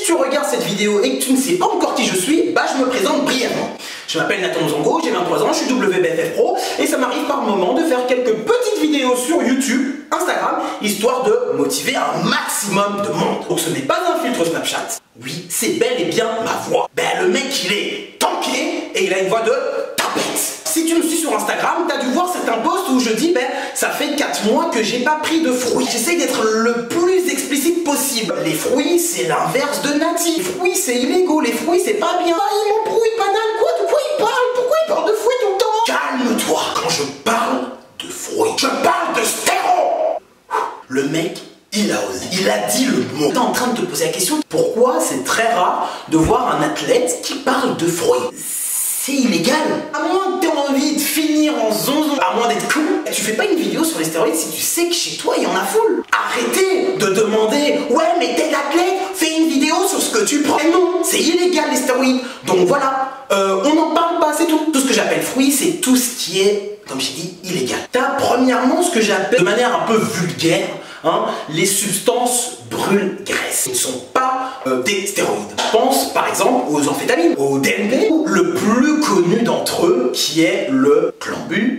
tu regardes cette vidéo et que tu ne sais pas encore qui je suis, bah je me présente brièvement. Je m'appelle Nathan Zongo, j'ai 23 ans, je suis WBFF Pro et ça m'arrive par moment de faire quelques petites vidéos sur YouTube, Instagram, histoire de motiver un maximum de monde. Donc ce n'est pas un filtre Snapchat. Oui, c'est bel et bien ma voix. Ben le mec il est tanké et il a une voix de tapette. Si tu me suis sur Instagram, t'as dû voir certains posts où je dis ben ça fait 4 mois que j'ai pas pris de fruits. J'essaye d'être le plus explicite possible. Les fruits c'est l'inverse de natif. Les fruits c'est illégaux, les fruits c'est pas bien. Ah, il m'embrouille banal, quoi? De quoi il parle? Pourquoi il parle de fruits tout le temps? Calme-toi. Quand je parle de fruits, je parle de stéro. Le mec il a osé. Il a dit le mot. T'es en train de te poser la question pourquoi c'est très rare de voir un athlète qui parle de fruits. C'est illégal. À moins que tu aies envie de finir en zonzon, à moins d'être cool, tu fais pas une vidéo sur les stéroïdes si tu sais que chez toi il y en a full. Arrêtez de demander ouais mais t'es athlète, fais une vidéo sur ce que tu prends. Et non, c'est illégal les stéroïdes. Donc voilà, on n'en parle pas, c'est tout. Tout ce que j'appelle fruits, c'est tout ce qui est, comme j'ai dit, illégal. T'as premièrement ce que j'appelle de manière un peu vulgaire, hein, les substances brûle-graisse. Ce ne sont pas des stéroïdes. Je pense par exemple aux amphétamines, au DMT, ou le plus connu d'entre eux qui est le clenbuterol.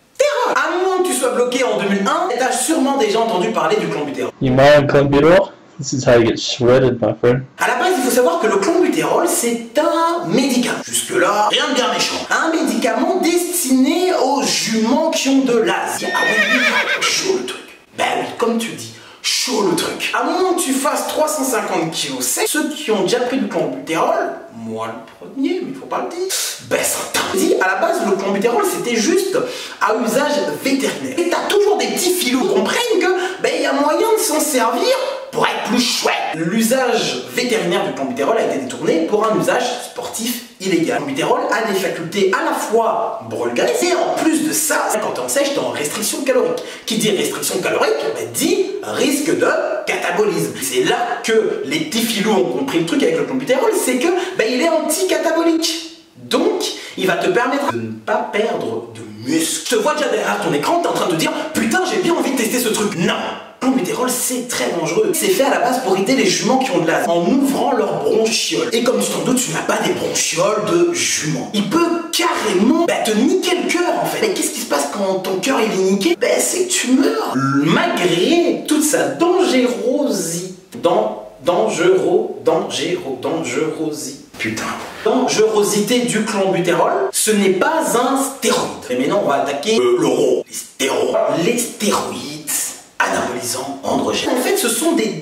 À moins que tu sois bloqué en 2001, tu as sûrement déjà entendu parler du clenbuterol. You mind clenbuterol? This is how you get shredded, my friend. À la base, il faut savoir que le clenbuterol, c'est un médicament. Jusque-là, rien de bien méchant. Un médicament destiné aux juments qui ont de l'asthme. Ah oui, chaud le truc. Ben oui, comme tu dis. Chaud le truc. À moins que tu fasses 350 kg sec, ceux qui ont déjà pris du clenbuterol, moi le premier, mais il faut pas le dire, ben ça t'interdit. À la base, le clenbuterol c'était juste à usage vétérinaire. Et t'as toujours des petits filous qui comprennent que ben il y a moyen de s'en servir pour être plus chouette. L'usage vétérinaire du clenbuterol a été détourné pour un usage sportif illégal. Le clenbuterol a des facultés à la fois brûle-graisse et en plus de ça, quand t'es en sèche, t'es en restriction calorique. Qui dit restriction calorique, ben, dit risque de catabolisme. C'est là que les petits filous ont compris le truc avec le clenbuterol, c'est que ben, il est anti-catabolique. Donc, il va te permettre de ne pas perdre de muscle. Je te vois déjà derrière ton écran, t'es en train de te dire putain, j'ai bien envie de tester ce truc. Non! Le clenbuterol, c'est très dangereux. C'est fait à la base pour aider les juments qui ont de l'asthme en ouvrant leurs bronchioles. Et comme tu t'en doutes, tu n'as pas des bronchioles de jument. Il peut carrément te niquer le cœur en fait. Mais qu'est-ce qui se passe quand ton cœur il est niqué? C'est que tu meurs. Malgré toute sa dangerosité. Dangerosité du clenbuterol, ce n'est pas un stéroïde. Et maintenant, on va attaquer l'euro. Les stéroïdes anabolisants androgènes. En fait, ce sont des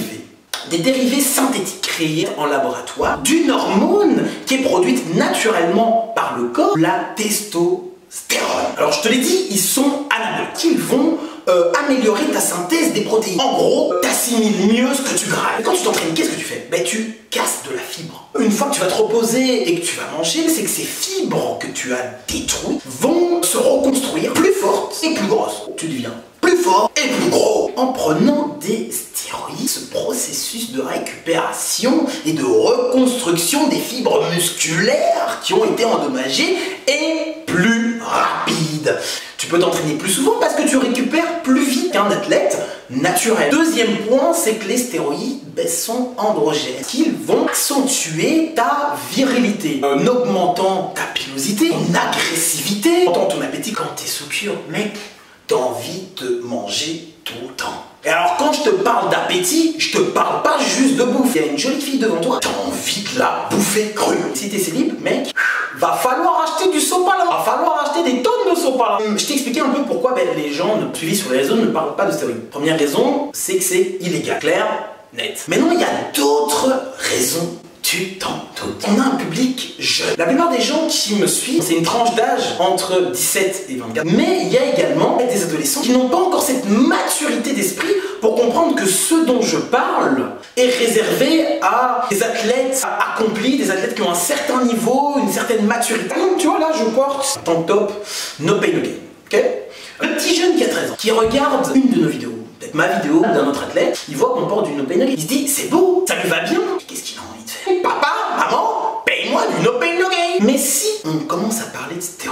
dérivés synthétiques créés en laboratoire d'une hormone qui est produite naturellement par le corps, la testostérone. Alors, je te l'ai dit, ils sont anaboliques. Ils vont améliorer ta synthèse des protéines. En gros, t'assimiles mieux ce que tu grailles. Et quand tu t'entraînes, qu'est-ce que tu fais? Tu casses de la fibre. Une fois que tu vas te reposer et que tu vas manger, c'est que ces fibres que tu as détruites vont se reconstruire plus fortes et plus grosses. Tu deviens plus fort et plus gros. En prenant des stéroïdes, ce processus de récupération et de reconstruction des fibres musculaires qui ont été endommagées est plus rapide. Tu peux t'entraîner plus souvent parce que tu récupères plus vite qu'un athlète naturel. Deuxième point, c'est que les stéroïdes sont androgènes. Ils vont accentuer ta virilité en augmentant ta pilosité, ton agressivité, en ton appétit. Quand t'es sous cure, mec, t'as envie de manger tout le temps. Et alors quand je te parle d'appétit, je te parle pas juste de bouffe. Il y a une jolie fille devant toi, t'as envie de la bouffer crue. Si t'es célib, mec, va falloir acheter du sopalin. Va falloir acheter des tonnes de sopalin. Je t'ai expliqué un peu pourquoi les gens suivis sur les réseaux ne parlent pas de stéroïdes. Première raison, c'est que c'est illégal. Clair, net. Maintenant, il y a d'autres raisons. Tu t'en doutes. On a un public jeune. La plupart des gens qui me suivent, c'est une tranche d'âge entre 17 et 24. Mais il y a également des adolescents qui n'ont pas encore cette maturité d'esprit pour comprendre que ce dont je parle est réservé à des athlètes accomplis, des athlètes qui ont un certain niveau, une certaine maturité. Donc, tu vois, là, je porte un tank top No Pain No Gain. Ok? Le petit jeune qui a 13 ans, qui regarde une de nos vidéos, peut-être ma vidéo d'un autre athlète, il voit qu'on porte du No Pain No Gain. Il se dit, c'est beau, ça lui va bien. Qu'est-ce qu'il a envie de faire? Papa, maman, paye-moi du No Pain No Gain. Mais si on commence à parler de stéroïdes,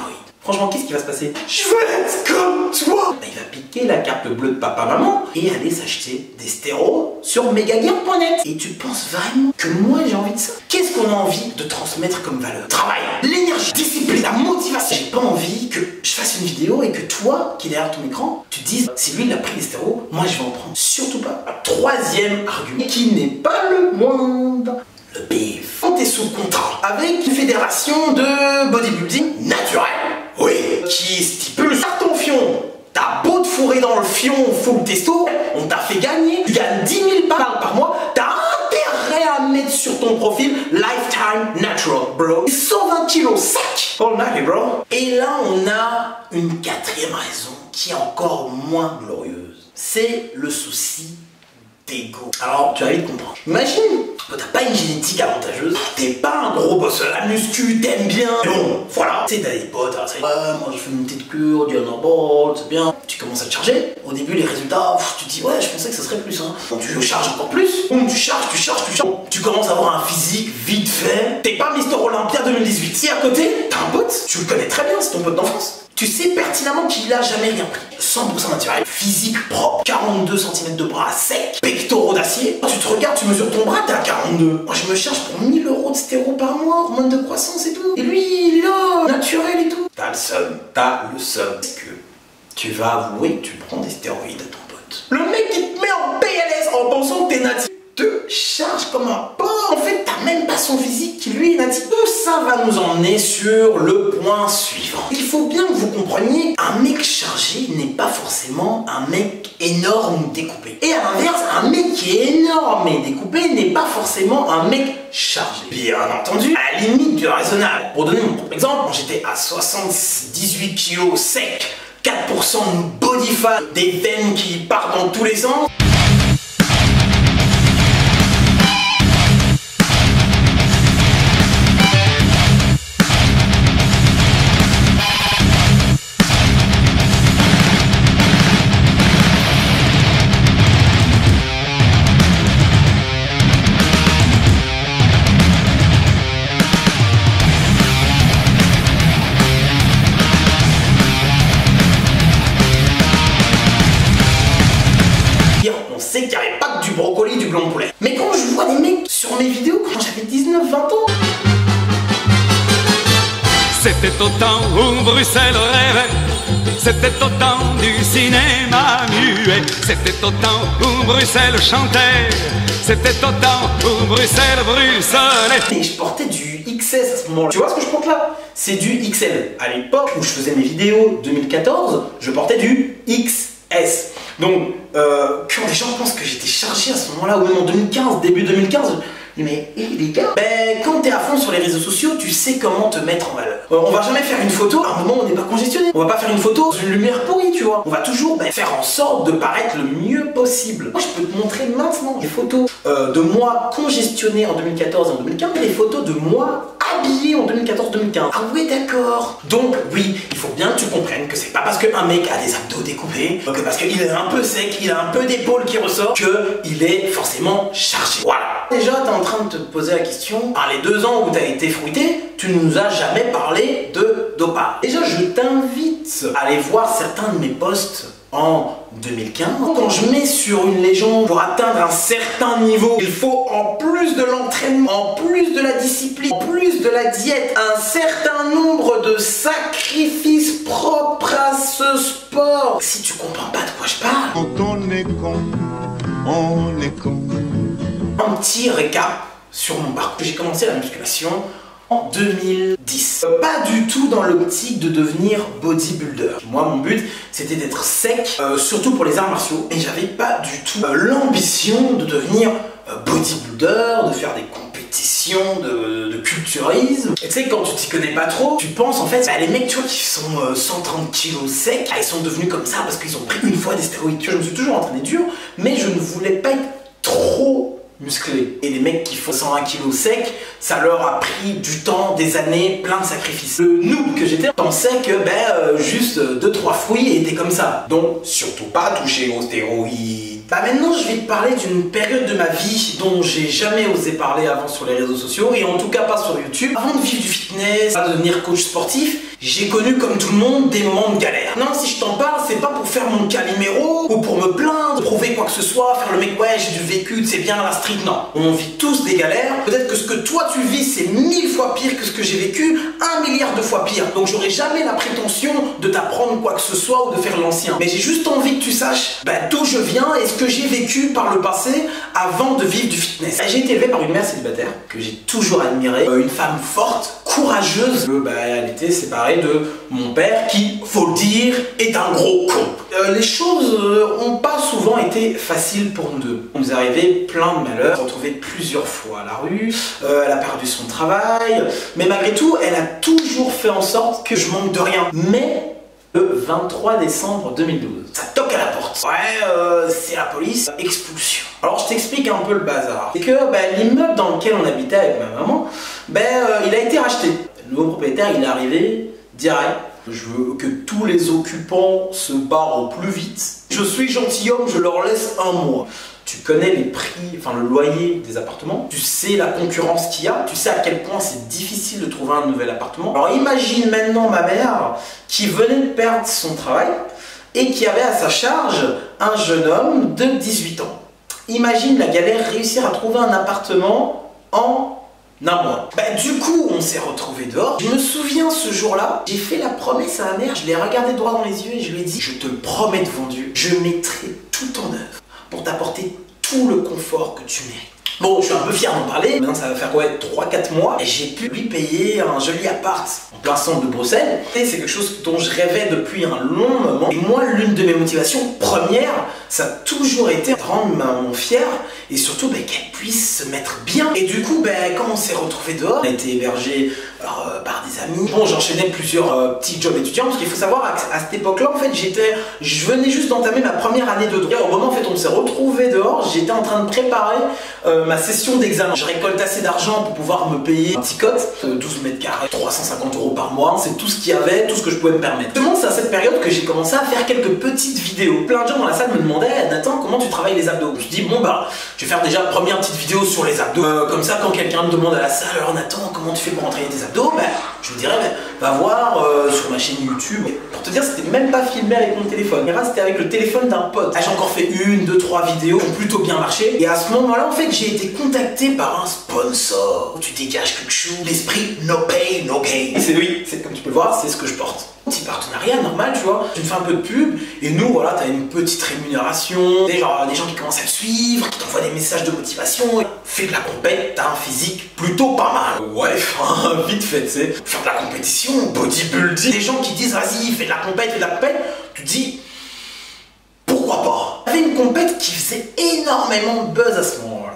franchement, qu'est-ce qui va se passer? Je veux être comme toi. Il va piquer la carte bleue de papa-maman et aller s'acheter des stéroïdes sur megagear.net. Et tu penses vraiment que moi j'ai envie de ça? Qu'est-ce qu'on a envie de transmettre comme valeur? Travail, l'énergie, discipline, la motivation. J'ai pas envie que je fasse une vidéo et que toi, qui est derrière ton écran, tu te dises, si lui il a pris des stéroïdes, moi je vais en prendre. Surtout pas. Un troisième argument qui n'est pas le moindre. Le BF. Quand t'es sous contrat avec une fédération de bodybuilding naturel, oui, qui stipule sur ton fion. T'as beau te fourrer dans le fion full testo, on t'a fait gagner, tu gagnes 10 000 balles par mois, t'as intérêt à mettre sur ton profil Lifetime Natural, bro. 120 kilos sec, all night, bro. Et là, on a une quatrième raison qui est encore moins glorieuse. C'est le souci d'ego. Alors, tu vas vite comprendre. Imagine, t'as pas une génétique avantageuse, t'es pas un gros bosseur, la muscu, t'aimes bien. Mais bon, voilà. Tu sais, t'as des potes, ça y est, ouais, moi je fais une petite cure, du underboard, c'est bien. Tu commences à te charger. Au début, les résultats, tu te dis, ouais, je pensais que ça serait plus, hein. Donc tu charges encore plus. Boum, tu charges. Tu commences à avoir un physique vite fait. T'es pas Mister Olympia 2018. Si à côté, t'as un pote, tu le connais très bien, c'est ton pote d'enfance. Tu sais pertinemment qu'il a jamais rien pris. 100% naturel, physique propre, 42 cm de bras sec, pectoraux d'acier. Tu te regardes, tu mesures ton bras, t'es à 42. Moi je me charge pour 1000 € de stéro par mois, hormones de croissance et tout. Et lui, il est là, naturel et tout. T'as le seum. Est-ce que tu vas avouer que tu prends des stéroïdes à ton pote? Le mec qui te met en PLS en pensant que t'es natif te charge comme un porc. En fait, t'as même pas son physique qui lui est natif. Tout ça va nous emmener sur le point suivant. Il faut bien que vous compreniez, un mec chargé n'est pas forcément un mec énorme ou découpé. Et à l'inverse, un mec qui est énorme et découpé n'est pas forcément un mec chargé. Bien entendu, à la limite du raisonnable. Pour donner mon propre exemple, quand j'étais à 78 kg sec, 4% de body fat, des veines qui partent dans tous les sens. On sait qu'il n'y avait pas que du brocoli, du blanc de poulet. Mais quand je vois des mecs sur mes vidéos quand j'avais 19-20 ans, c'était au temps où Bruxelles rêvait, c'était au temps du cinéma muet, c'était au temps où Bruxelles chantait, c'était au temps où Bruxelles bruxelait. Et je portais du XS à ce moment-là. Tu vois ce que je porte là? C'est du XL. À l'époque où je faisais mes vidéos 2014, je portais du XS. Donc, quand les gens pensent que j'étais chargé à ce moment-là, ou même en 2015, début 2015, je dis mais les gars, quand t'es à fond sur les réseaux sociaux, tu sais comment te mettre en valeur. On va jamais faire une photo à un moment où on n'est pas congestionné. On va pas faire une photo dans une lumière pourrie, tu vois. On va toujours faire en sorte de paraître le mieux possible. Moi, je peux te montrer maintenant les photos de moi congestionné en 2014 et en 2015, et les photos de moi habillé en 2014-2015. Ah ouais, d'accord. Donc oui, il faut bien que tu comprennes que c'est pas parce qu'un mec a des abdos découpés, que parce qu'il est un peu sec, il a un peu d'épaule qui ressort, qu'il est forcément chargé. Voilà. Déjà, t'es en train de te poser la question, les 2 ans où t'as été fruité, tu nous as jamais parlé de dopage. Déjà, je t'invite à aller voir certains de mes posts en 2015. Quand je mets sur une légende, pour atteindre un certain niveau, il faut en plus de l'entraînement, en plus de la discipline, en plus de la diète, un certain nombre de sacrifices propres à ce sport. Si tu comprends pas de quoi je parle, quand on est con, on est con. Un petit récap sur mon parcours. J'ai commencé la musculation en 2010. Pas du tout dans l'optique de devenir bodybuilder. Moi, mon but, c'était d'être sec, surtout pour les arts martiaux. Et j'avais pas du tout l'ambition de devenir bodybuilder, de faire des compétitions de culturisme. Et tu sais, quand tu t'y connais pas trop, tu penses en fait, les mecs, tu vois, qui sont 130 kilos secs, ils sont devenus comme ça parce qu'ils ont pris une fois des stéroïdes. Tu vois, je me suis toujours entraîné dur, mais je ne voulais pas être trop musclés. Et les mecs qui font 120 kilos secs, ça leur a pris du temps, des années, plein de sacrifices. Le noob que j'étais pensait que juste 2-3 fruits étaient comme ça. Donc surtout pas toucher aux stéroïdes. Maintenant je vais te parler d'une période de ma vie dont j'ai jamais osé parler avant sur les réseaux sociaux et en tout cas pas sur YouTube. Avant de vivre du fitness, de devenir coach sportif, J'ai connu comme tout le monde des moments de galère. Non, si je t'en parle, c'est pas pour faire mon Calimero ou pour me plaindre, prouver quoi que ce soit, faire le mec ouais j'ai du vécu, c'est bien la street, non. On vit tous des galères, peut-être que ce que toi tu vis c'est 1000 fois pire que ce que j'ai vécu, 1 milliard de fois pire. Donc j'aurai jamais la prétention de t'apprendre quoi que ce soit ou de faire l'ancien. Mais j'ai juste envie que tu saches d'où je viens et ce que j'ai vécu par le passé avant de vivre du fitness. J'ai été élevé par une mère célibataire que j'ai toujours admirée, une femme forte, courageuse. Elle était séparée de mon père qui, faut le dire, est un gros con. Les choses ont pas souvent été faciles pour nous deux. On nous est arrivé plein de malheurs. On s'est retrouvé plusieurs fois à la rue, elle a perdu son travail, mais malgré tout, elle a toujours fait en sorte que je manque de rien. Mais le 23 décembre 2012, ça toque à la porte. Ouais, c'est la police, expulsion. Alors je t'explique un peu le bazar. C'est que l'immeuble dans lequel on habitait avec ma maman, il a été racheté. Le nouveau propriétaire, il est arrivé direct. Je veux que tous les occupants se barrent au plus vite. Je suis gentilhomme, je leur laisse 1 mois. Tu connais les prix, enfin le loyer des appartements, tu sais la concurrence qu'il y a, tu sais à quel point c'est difficile de trouver un nouvel appartement. Alors imagine maintenant ma mère qui venait de perdre son travail et qui avait à sa charge un jeune homme de 18 ans. Imagine la galère, réussir à trouver un appartement en 1 mois. Du coup, on s'est retrouvés dehors. Je me souviens ce jour-là, j'ai fait la promesse à ma mère, je l'ai regardé droit dans les yeux et je lui ai dit « Je te promets devant Dieu, je mettrai tout en œuvre pour t'apporter tout le confort que tu mérites. » Bon, je suis un peu fier d'en parler. Maintenant, ça va faire quoi, 3-4 mois. Et j'ai pu lui payer un joli appart en plein centre de Bruxelles. Et c'est quelque chose dont je rêvais depuis un long moment. Et moi, l'une de mes motivations premières, ça a toujours été de rendre ma maman fière et surtout qu'elle puisse se mettre bien. Et du coup, quand on s'est retrouvés dehors, on a été hébergés par des amis. Bon, j'enchaînais plusieurs petits jobs étudiants parce qu'il faut savoir à cette époque-là, en fait, je venais juste d'entamer ma première année de droit. Et au moment, en fait, on s'est retrouvés dehors, j'étais en train de préparer ma session d'examen. Je récolte assez d'argent pour pouvoir me payer un petit cote, 12 mètres carrés, 350 € par mois. C'est tout ce qu'il y avait, tout ce que je pouvais me permettre. Justement, c'est à cette période que j'ai commencé à faire quelques petites vidéos. Plein de gens dans la salle me demandaient « Nathan, comment tu travailles les abdos ?» Je me suis dit « Bon je vais faire déjà une première petite vidéo sur les abdos. Comme ça, quand quelqu'un me demande à la salle « Alors Nathan, comment tu fais pour entraîner tes abdos ?» Je me dirais va voir sur ma chaîne YouTube. Et pour te dire, c'était même pas filmé avec mon téléphone. C'était avec le téléphone d'un pote. J'ai encore fait 1, 2, 3 vidéos qui ont plutôt bien marché. Et à ce moment-là, en fait, j'ai été contacté par un sponsor. Tu dégages quelque chose. L'esprit no pay, no gain. Et c'est lui, comme tu peux le voir, c'est ce que je porte. Petit partenariat normal, tu vois. Tu me fais un peu de pub et nous, voilà, t'as une petite rémunération. Des gens qui commencent à te suivre, qui t'envoient des messages de motivation. Fais de la compète, t'as un physique plutôt pas mal. Ouais, vite fait, tu sais. Faire de la compétition, bodybuilding. Des gens qui disent, vas-y, fais de la compète, tu te dis, pourquoi pas. Il y avait une compète qui faisait énormément de buzz à ce moment-là.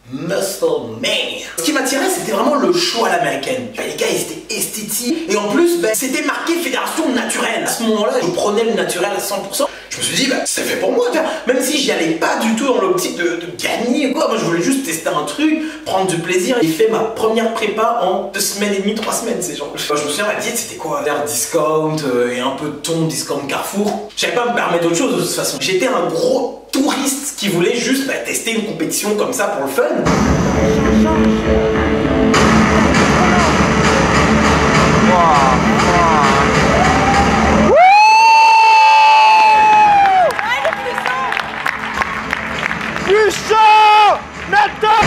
Muscle Mania. Ce qui m'attirait, c'était vraiment le show à l'américaine. Les gars, ils étaient esthétiques. Et en plus, c'était marqué Fédération Naturelle. À ce moment-là, je prenais le naturel à 100%. Je me suis dit, c'est fait pour moi. Même si j'y allais pas du tout dans l'optique de gagner, quoi. Moi, je voulais juste tester un truc, prendre du plaisir. J'ai fait ma première prépa en 2 semaines et demie, 3 semaines, ces gens. Je me souviens, la diète, c'était quoi? Vers discount et un peu de thon, discount Carrefour. Je savais pas me permettre d'autre chose de toute façon. J'étais un gros touriste qui voulait juste tester une compétition comme ça pour le fun. Puissant Nathan.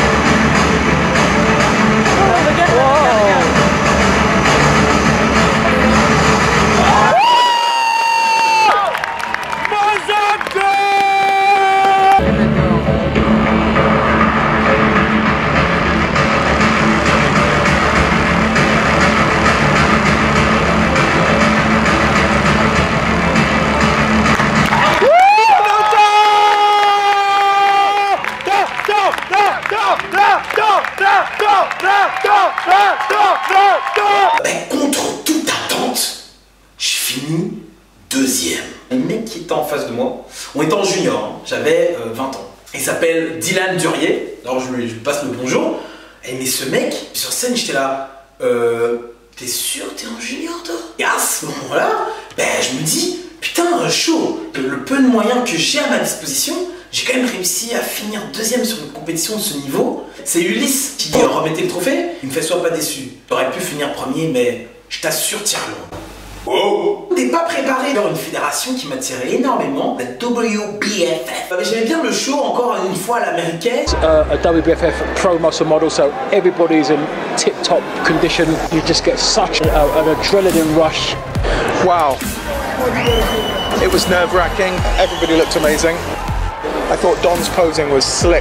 Contre toute attente, je finis 2e. Le mec qui était en face de moi, on était en junior, j'avais 20 ans. Il s'appelle Dylan Durier, alors je lui passe le bonjour. Mais ce mec, sur scène, j'étais là, t'es sûr t'es en junior toi? Et à ce moment-là, je me dis, putain, chaud, le peu de moyens que j'ai à ma disposition, j'ai quand même réussi à finir 2e sur une compétition de ce niveau. C'est Ulysse qui remettait le trophée. Il me fait sois pas déçu. J'aurais pu finir 1er, mais je t'assure, tire loin. Wow. T'es pas préparé vers une fédération qui m'attirait énormément, la WBFF. J'aimais bien le show encore une fois à l'américaine. A WBFF pro muscle model, so everybody's in tip-top condition. You just get such an adrenaline rush. Wow. It was nerve-wracking. Everybody looked amazing. I thought Don's posing was slick.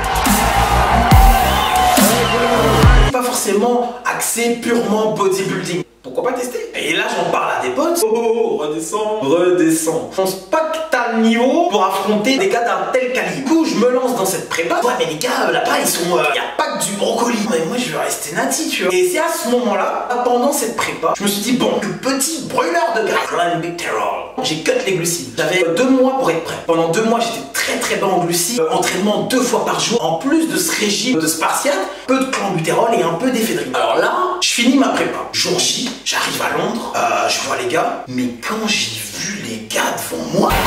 Pas forcément axé purement bodybuilding. Pourquoi pas tester? Et là j'en parle à des potes. Oh, redescends, redescends. Je pense pas que t'as le niveau pour affronter des gars d'un tel calibre. Du coup je me lance dans cette prépa. Ouais mais les gars là-bas ils sont... y a pas que du brocoli. Mais moi je veux rester nati tu vois. Et c'est à ce moment-là, pendant cette prépa, je me suis dit bon, le petit brûleur de graisse, clenbuterol. J'ai cut les glucides. J'avais 2 mois pour être prêt. Pendant 2 mois j'étais très bas en glucides. Entraînement 2 fois par jour. En plus de ce régime de spartiate, peu de clenbuterol et un peu d'éphédrine. Alors là, je finis ma prépa. Jour J, j'arrive à Londres, je vois les gars, mais quand j'ai vu les gars devant moi...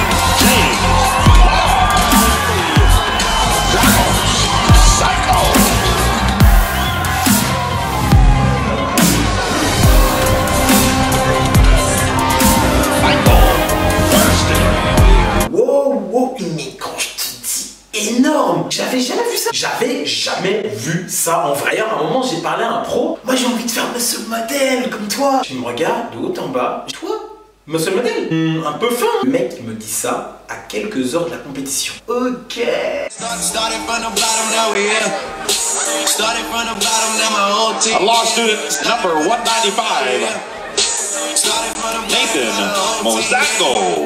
Wow, mais quand je te dis énorme, j'avais jamais vu ça. J'avais jamais vu ça en vrai. D'ailleurs, à un moment, j'ai parlé à un pro. Moi, j'ai envie de faire muscle model comme toi. Tu me regardes de haut en bas. Toi, muscle model, un peu fin. Le mec me dit ça à quelques heures de la compétition. Ok. A law student number 195, Nathan Mozaco.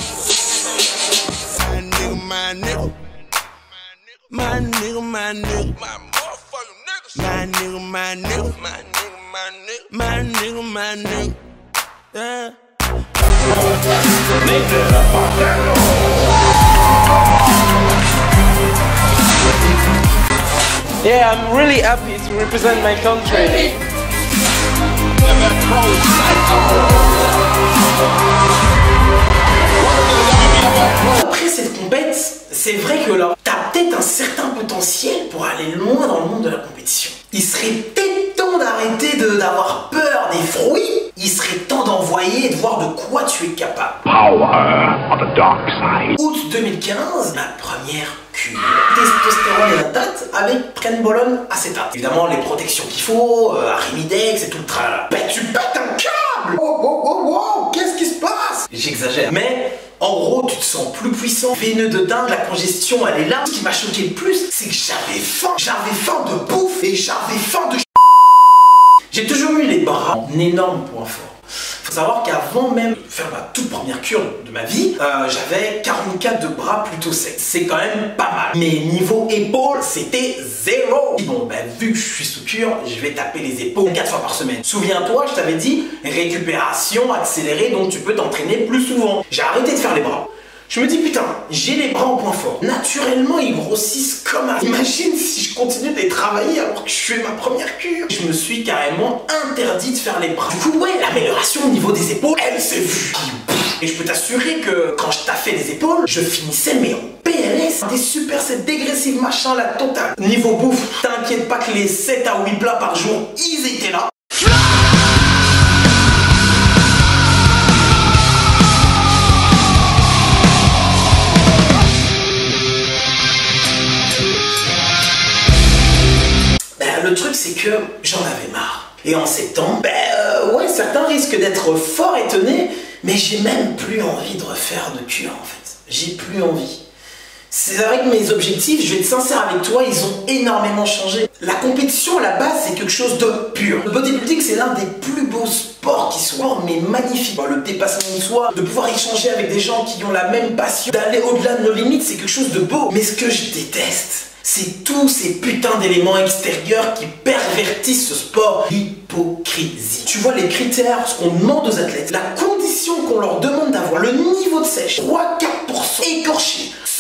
My nigga, my nigga, my motherfucking niggas. My nigga, my nigga, my nigga, my nigga, my nigga, my nigga. Yeah. Yeah, I'm really happy to represent my country. Après cette compète, c'est vrai que là, t'as peut-être un certain potentiel pour aller loin dans le monde de la compétition. Il serait peut-être temps d'arrêter d'avoir peur des fruits. Il serait temps d'envoyer et de voir de quoi tu es capable. Power on the dark side. Août 2015, ma première cure. Testostérone et lactate avec prenbolone acétate. Évidemment, les protections qu'il faut, Arimidex et tout le tralala. Ben, tu pètes un câble! Oh, qu'est-ce qui se passe? J'exagère. Mais, en gros, tu te sens plus puissant, veineux de dingue, la congestion, elle est là. Ce qui m'a choqué le plus, c'est que j'avais faim. J'avais faim de bouffe et j'avais faim de... J'ai toujours eu les bras en énorme point fort. Faut savoir qu'avant même de faire ma toute première cure de ma vie, j'avais 44 de bras plutôt secs. C'est quand même pas mal. Mais niveau épaules, c'était 0. Bon, ben vu que je suis sous cure, je vais taper les épaules 4 fois par semaine. Souviens-toi, je t'avais dit, récupération accélérée, donc tu peux t'entraîner plus souvent. J'ai arrêté de faire les bras. Je me dis putain, j'ai les bras en point fort. Naturellement, ils grossissent comme un... Imagine si je continue de les travailler alors que je fais ma première cure. Je me suis carrément interdit de faire les bras. Du coup, ouais, l'amélioration au niveau des épaules, elle s'est vue. Et je peux t'assurer que quand je taffais les épaules, je finissais mais en PLS. Des supersets dégressifs machin la totale. Niveau bouffe, t'inquiète pas que les 7 à 8 plats par jour, ils étaient là. Le truc c'est que j'en avais marre. Et en septembre, ouais, certains risquent d'être fort étonnés, mais j'ai même plus envie de refaire de cure en fait. J'ai plus envie. C'est vrai que mes objectifs, je vais être sincère avec toi, ils ont énormément changé. La compétition à la base, c'est quelque chose de pur. Le bodybuilding, c'est l'un des plus beaux sports qui soit, mais magnifique. Le dépassement de soi, de pouvoir échanger avec des gens qui ont la même passion, d'aller au-delà de nos limites, c'est quelque chose de beau. Mais ce que je déteste, c'est tous ces putains d'éléments extérieurs qui pervertissent ce sport. L'hypocrisie. Tu vois les critères, ce qu'on demande aux athlètes, la condition qu'on leur demande d'avoir, le niveau de sèche, 3-4% écorché, sans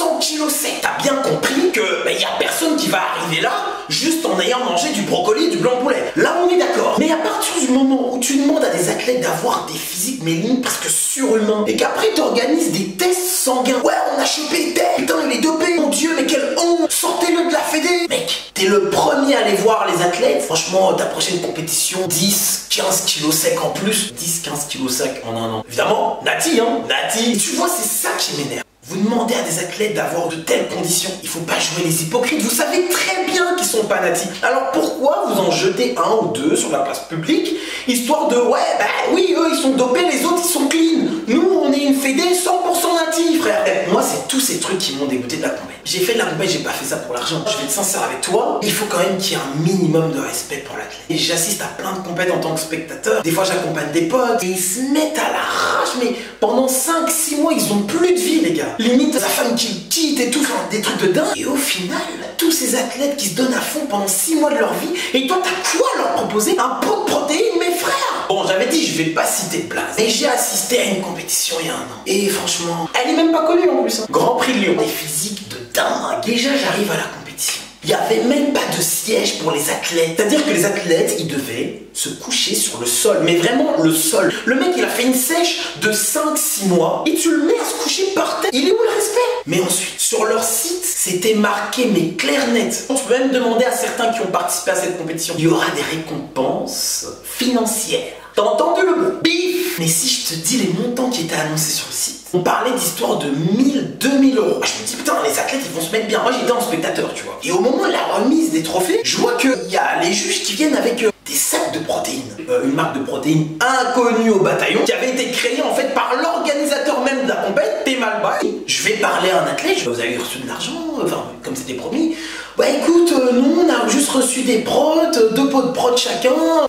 100 kg sec. T'as bien compris que y a personne qui va arriver là juste en ayant mangé du brocoli et du blanc de poulet. Là on est d'accord. Mais à partir du moment où tu demandes à des athlètes d'avoir des physiques mais limite presque surhumains et qu'après tu organises des tests sanguins. Ouais, on a chopé tel, putain il est dopé, mon dieu mais quelle honte, sortez-le de la fédé. Mec, t'es le premier à aller voir les athlètes. Franchement, ta prochaine compétition, 10, 15 kilos secs en plus. 10, 15 kilos secs en un an. Évidemment, Nati, Nati. Tu vois, c'est ça qui m'énerve. Vous demandez à des athlètes d'avoir de telles conditions. Il faut pas jouer les hypocrites. Vous savez très bien qu'ils sont pas natifs. Alors pourquoi vous en jetez un ou deux sur la place publique, histoire de oui, eux ils sont dopés, les autres ils sont clean. Nous on est une fédé 100% natif, frère. Moi c'est tous ces trucs qui m'ont dégoûté de la compète. J'ai fait de la compète, j'ai pas fait ça pour l'argent. Je vais être sincère avec toi. Il faut quand même qu'il y ait un minimum de respect pour l'athlète. Et j'assiste à plein de compètes en tant que spectateur. Des fois j'accompagne des potes et ils se mettent à l'arrache, mais pendant 5-6 mois ils ont plus de vie les gars. Limite, sa femme qui quitte et tout, enfin, des trucs de dingue. Et au final, tous ces athlètes qui se donnent à fond pendant 6 mois de leur vie, et toi, t'as quoi à leur proposer? Un pot de protéines, mes frères? Bon, j'avais dit, je vais pas citer de place. Mais j'ai assisté à une compétition il y a un an. Et franchement, elle est même pas connue en plus. Grand Prix de Lyon. Des physiques de dingue. Déjà, j'arrive à la compétition. Il n'y avait même pas de siège pour les athlètes. C'est-à-dire que les athlètes, ils devaient se coucher sur le sol. Mais vraiment, le sol. Le mec, il a fait une sèche de 5-6 mois. Et tu le mets à se coucher par terre. Il est où le respect? Mais ensuite, sur leur site, c'était marqué, mais clair net. Tu peux même demander à certains qui ont participé à cette compétition. Il y aura des récompenses financières. T'as entendu le mot? Bif! Mais si je te dis les montants qui étaient annoncés sur le site, on parlait d'histoires de 1000, 2000 euros. Je me dis, putain, les athlètes, ils vont se mettre bien. Moi, j'étais en spectateur, tu vois. Et au moment de la remise des trophées, je vois qu'il y a les juges qui viennent avec des sacs de protéines. Une marque de protéines inconnue au bataillon, qui avait été créée, en fait, par l'organisateur même de la compète, t'es mal bail. Je vais parler à un athlète, vous avez reçu de l'argent, enfin, comme c'était promis. Bah écoute, nous, on a juste reçu des protes, 2 pots de protes chacun.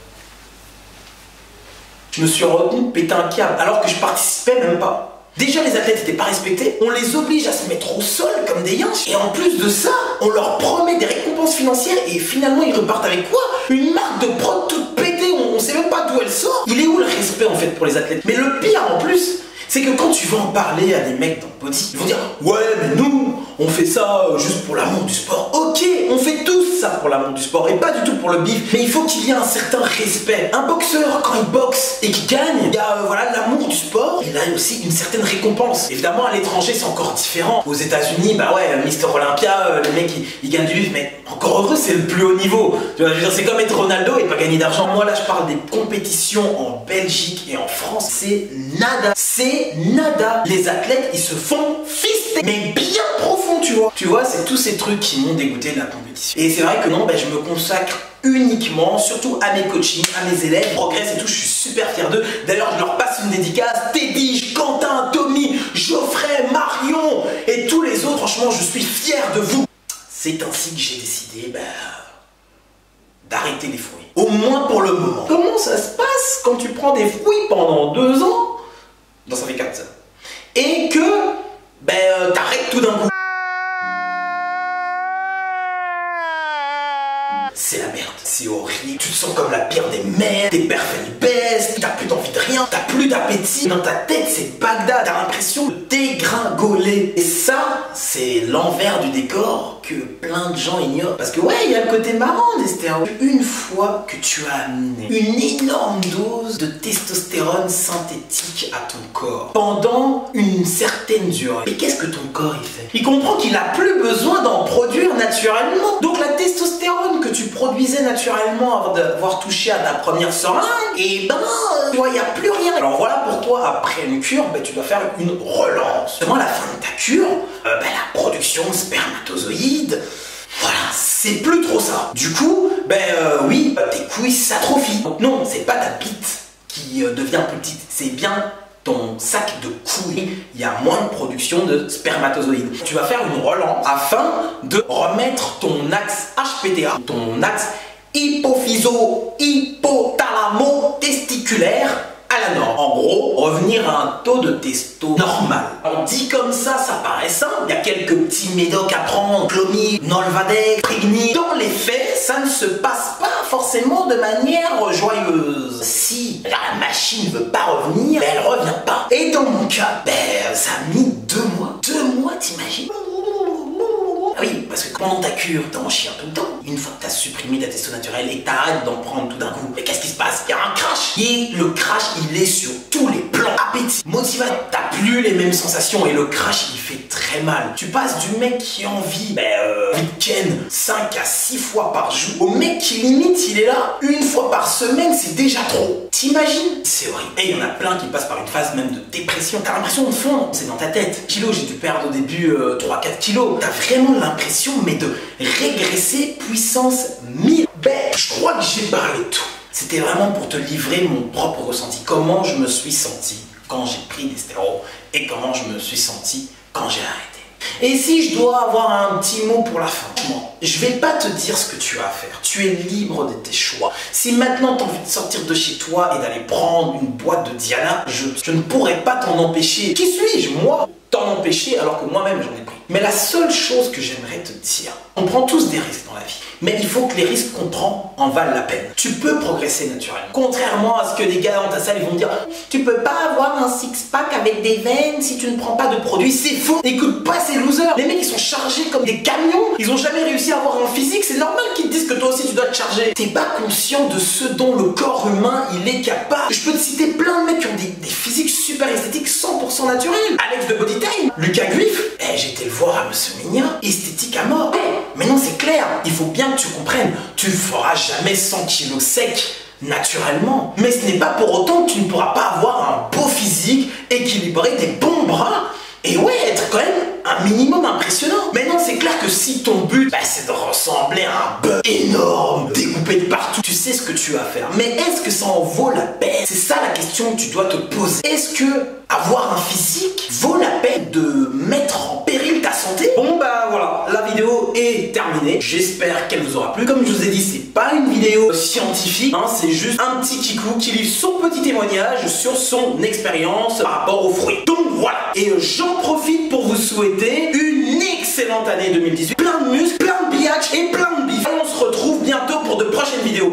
Je me suis retenu de péter un câble, alors que je participais même pas. Déjà, les athlètes n'étaient pas respectés, on les oblige à se mettre au sol comme des yinches, et en plus de ça, on leur promet des récompenses financières, et finalement, ils repartent avec quoi? Une marque de prod toute pétée, on sait même pas d'où elle sort. Il est où le respect, en fait, pour les athlètes? Mais le pire, en plus, c'est que quand tu vas en parler à des mecs dans le body, ils vont dire « Ouais, mais nous, on fait ça juste pour l'amour du sport. » Ok, on fait tous ça pour l'amour du sport, et pas du tout pour le bif, mais il faut qu'il y ait un certain respect. Un boxeur, quand il boxe et qu'il gagne, il y a l'amour du sport, il a aussi une certaine récompense. Évidemment, à l'étranger, c'est encore différent. Aux États-Unis, bah ouais, Mister Olympia, le mec, il gagne du bif, mais encore heureux, c'est le plus haut niveau. Tu vois, je veux dire, c'est comme être Ronaldo et pas gagner d'argent. Moi, là, je parle des compétitions en Belgique et en France, c'est nada. C'est nada. Les athlètes, ils se font fister, mais bien profond, tu vois. Tu vois, c'est tous ces trucs qui m'ont dégoûté de la compétition. Et c'est vrai que non, je me consacre uniquement, surtout à mes coachings, à mes élèves, ils progressent et tout, je suis super fier d'eux. D'ailleurs, je leur passe une dédicace, Teddy, Quentin, Tommy, Geoffrey, Marion et tous les autres. Franchement, je suis fier de vous. C'est ainsi que j'ai décidé, d'arrêter les fruits. Au moins pour le moment. Comment ça se passe quand tu prends des fruits pendant 2 ans? Non, ça fait 4 ça. Et que, t'arrêtes tout d'un coup. C'est la merde, c'est horrible, tu te sens comme la pire des mères, tes perfs elles baissent, t'as plus d'envie de rien, t'as plus d'appétit, dans ta tête c'est Bagdad, t'as l'impression de dégringoler. Et ça, c'est l'envers du décor que plein de gens ignorent. Parce que ouais, il y a le côté marrant des stéroïdes. Une fois que tu as amené une énorme dose de testostérone synthétique à ton corps, pendant une certaine durée, mais qu'est-ce que ton corps il fait? Il comprend qu'il n'a plus besoin d'en produire naturellement. Donc la testostérone que tu produisais naturellement avant d'avoir touché à ta première seringue, et tu vois, il n'y a plus rien. Alors voilà pourquoi après une cure, tu dois faire une relance. Devant la fin de ta cure, la production de spermatozoïdes, voilà, c'est plus trop ça. Du coup, oui, tes couilles s'atrophient. Donc non, c'est pas ta bite qui devient plus petite, c'est bien ton sac de couilles, il y a moins de production de spermatozoïdes. Tu vas faire une relance afin de remettre ton axe HPTA, ton axe hypophyso-hypothalamo-testiculaire à la norme. En gros, revenir à un taux de testo normal. On dit comme ça paraît simple. Il y a quelques petits médocs à prendre, Clomid, Nolvadex, Prigny. Dans les faits, ça ne se passe pas forcément de manière joyeuse. Si la machine ne veut pas revenir, elle revient pas. Et dans mon cas, ça a mis 2 mois. 2 mois, t'imagines? parce que pendant ta cure, t'es en chien tout le temps. Une fois que t'as supprimé ta testo naturelle et que t'arrêtes d'en prendre tout d'un coup, mais qu'est-ce qui se passe? Il y a un crash. Et le crash, il est sur tous les plans. Appétit, motivation, t'as plus les mêmes sensations et le crash, il fait très mal. Tu passes du mec qui a envie, week-end 5 à 6 fois par jour, au mec qui limite, il est là une fois par semaine, c'est déjà trop. T'imagines? C'est horrible. Et il y en a plein qui passent par une phase même de dépression. T'as l'impression de fondre, c'est dans ta tête. Kilos, j'ai dû perdre au début 3-4 kilos. T'as vraiment l'impression, mais de régresser puissance 1000. Je crois que j'ai parlé de tout. C'était vraiment pour te livrer mon propre ressenti. Comment je me suis senti quand j'ai pris des stéroïdes et comment je me suis senti quand j'ai arrêté. Et si je dois avoir un petit mot pour la fin, je vais pas te dire ce que tu as à faire. Tu es libre de tes choix. Si maintenant tu as envie de sortir de chez toi et d'aller prendre une boîte de Diana, je ne pourrais pas t'en empêcher. Qui suis-je, moi, t'en empêcher alors que moi-même j'en ai pris? Mais la seule chose que j'aimerais te dire, on prend tous des risques dans la vie, mais il faut que les risques qu'on prend en valent la peine. Tu peux progresser naturellement. Contrairement à ce que les gars dans ta salle ils vont dire, tu peux pas avoir un six-pack avec des veines si tu ne prends pas de produits. C'est faux. Écoute pas ces losers. Les mecs ils sont chargés comme des camions. Ils ont jamais réussi à avoir un physique. C'est normal qu'ils te disent que toi aussi tu dois te charger. T'es pas conscient de ce dont le corps humain il est capable. Je peux te citer plein de mecs qui ont des physiques super esthétiques 100% naturels. Alex de Bodytime, Lucas Guif. J'étais le voir à Monsieur Migna, esthétique à mort. Mais non, c'est clair, il faut bien que tu comprennes, tu feras jamais 100 kilos secs naturellement. Mais ce n'est pas pour autant que tu ne pourras pas avoir un beau physique, équilibré, des bons bras, et ouais, être quand même un minimum impressionnant. Mais non, c'est clair que si ton but, c'est de ressembler à un bœuf énorme, découpé de partout, tu sais ce que tu vas faire. Mais est-ce que ça en vaut la peine? C'est ça la question que tu dois te poser. Est-ce que avoir un physique vaut la peine de mettre en péril ta santé? Bon voilà, la vidéo est terminée. J'espère qu'elle vous aura plu. Comme je vous ai dit, c'est pas une vidéo scientifique, c'est juste un petit kikou qui livre son petit témoignage sur son expérience par rapport aux fruits. Donc voilà, et j'en profite pour vous souhaiter une excellente année 2018. Plein de muscles, plein de biatch et plein de bif. On se retrouve bientôt pour de prochaines vidéos.